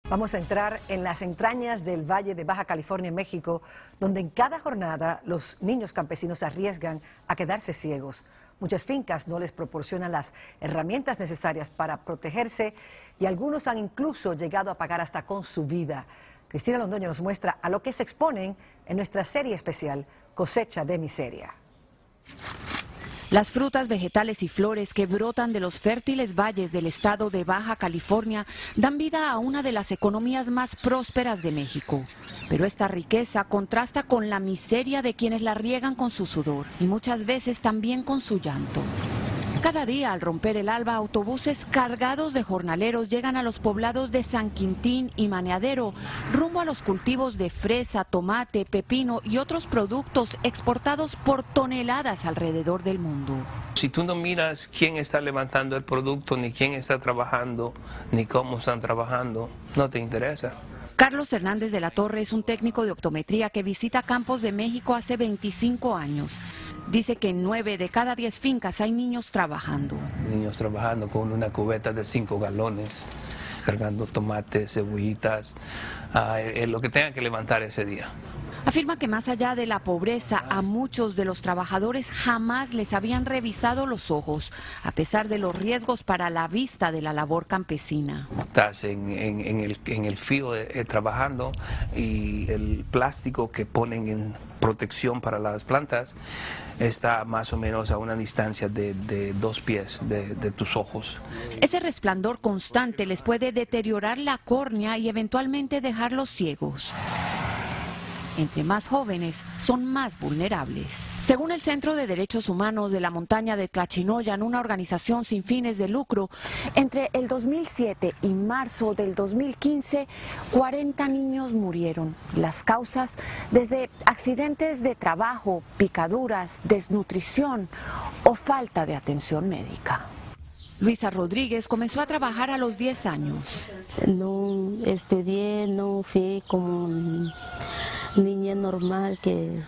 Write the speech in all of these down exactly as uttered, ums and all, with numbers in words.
Vamos a entrar en las entrañas del Valle de Baja California, en México, donde en cada jornada los niños campesinos arriesgan a quedarse ciegos. Muchas fincas no les proporcionan las herramientas necesarias para protegerse y algunos han incluso llegado a pagar hasta con su vida. Cristina Londoño nos muestra a lo que se exponen en nuestra serie especial Cosecha de Miseria. Las frutas, vegetales y flores que brotan de los fértiles valles del estado de Baja California dan vida a una de las economías más prósperas de México. Pero esta riqueza contrasta con la miseria de quienes la riegan con su sudor y muchas veces también con su llanto. Cada día, al romper el alba, autobuses cargados de jornaleros llegan a los poblados de San Quintín y Maneadero, rumbo a los cultivos de fresa, tomate, pepino y otros productos exportados por toneladas alrededor del mundo. Si tú no miras quién está levantando el producto, ni quién está trabajando, ni cómo están trabajando, no te interesa. Carlos Hernández de la Torre es un técnico de optometría que visita campos de México hace veinticinco años. Dice que en nueve de cada diez fincas hay niños trabajando. Niños trabajando con una cubeta de cinco galones, cargando tomates, cebollitas, uh, lo que tengan que levantar ese día. Afirma que más allá de la pobreza, a muchos de los trabajadores jamás les habían revisado los ojos, a pesar de los riesgos para la vista de la labor campesina. Estás en, en, en, el, en el field eh, trabajando y el plástico que ponen en protección para las plantas está más o menos a una distancia de, de dos pies de, de tus ojos. Ese resplandor constante les puede deteriorar la córnea y eventualmente dejarlos ciegos. Entre más jóvenes, son más vulnerables. Según el Centro de Derechos Humanos de la Montaña de Tlachinoyan, una organización sin fines de lucro, entre el dos mil siete y marzo del dos mil quince, cuarenta niños murieron. Las causas, desde accidentes de trabajo, picaduras, desnutrición o falta de atención médica. Luisa Rodríguez comenzó a trabajar a los diez años. No estudié, no fui como niña normal que,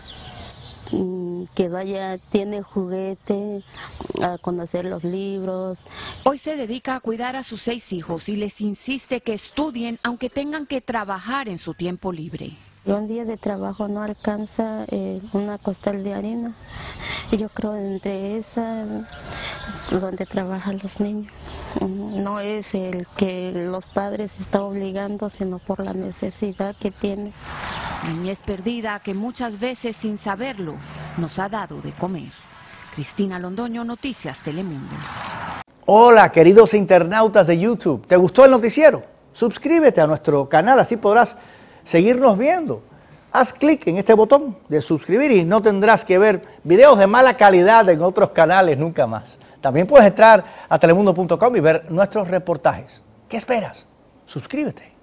que vaya, tiene juguete, a conocer los libros. Hoy se dedica a cuidar a sus seis hijos y les insiste que estudien aunque tengan que trabajar en su tiempo libre. Un día de trabajo no alcanza eh, una costal de harina. Y yo creo entre esa, donde trabajan los niños. No es el que los padres están obligando, sino por la necesidad que tienen. Niñez perdida que muchas veces sin saberlo nos ha dado de comer. Cristina Londoño, Noticias Telemundo. Hola queridos internautas de YouTube, ¿te gustó el noticiero? Suscríbete a nuestro canal, así podrás seguirnos viendo. Haz clic en este botón de suscribir y no tendrás que ver videos de mala calidad en otros canales nunca más. También puedes entrar a telemundo punto com y ver nuestros reportajes. ¿Qué esperas? Suscríbete.